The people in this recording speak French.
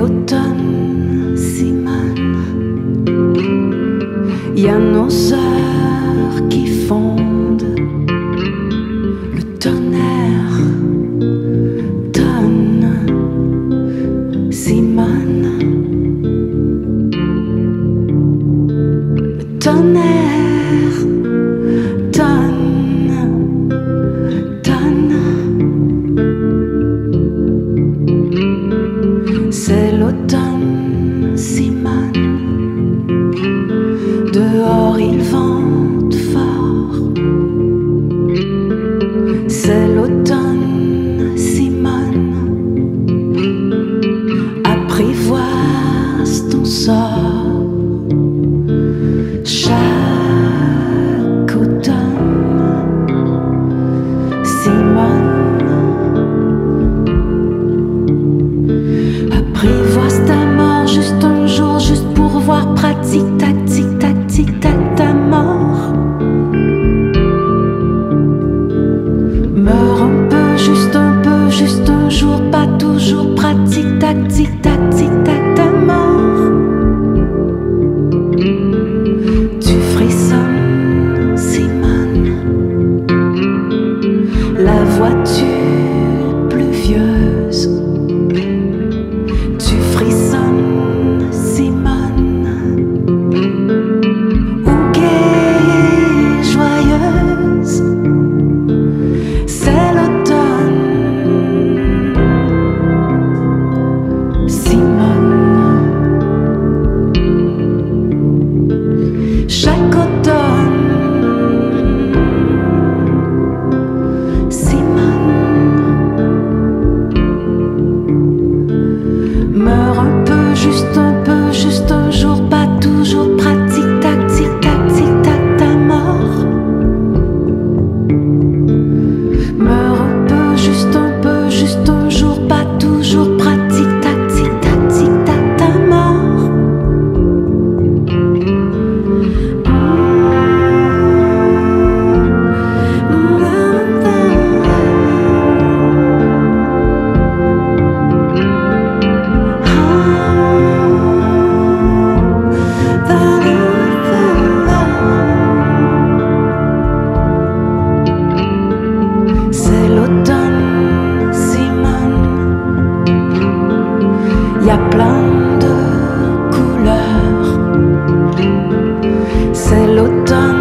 l'automne, Simone. Y a nos heures qui fondent. Le tonnerre tonne, Simone. Le tonnerre tonne, tonne. C'est l'automne, Simone. Dehors il vente fort. C'est l'automne, Simone. Apprivoise ton sort. Chaque automne, Simone. Apprivoise ta mort juste un jour, juste pour voir pratique, tactique, tactique, ta mort. Meurs un peu, juste un jour, pas toujours pratique, tactique, tactique, ta mort. Tu frissonnes, Simone. La vois-tu pluvieuse? Tu frissonnes, Simone. Ou gaie, joyeuse. C'est l'automne, Simone. Chaque automne, Simone. Meurs un peu, juste un jour, pas toujours pratique, tactique, tactique, ta mort. Meurs un peu, juste un jour, pas toujours pratique, tactique, tactique, ta mort. C'est l'automne, Simone. Y a plein de couleurs. C'est l'automne.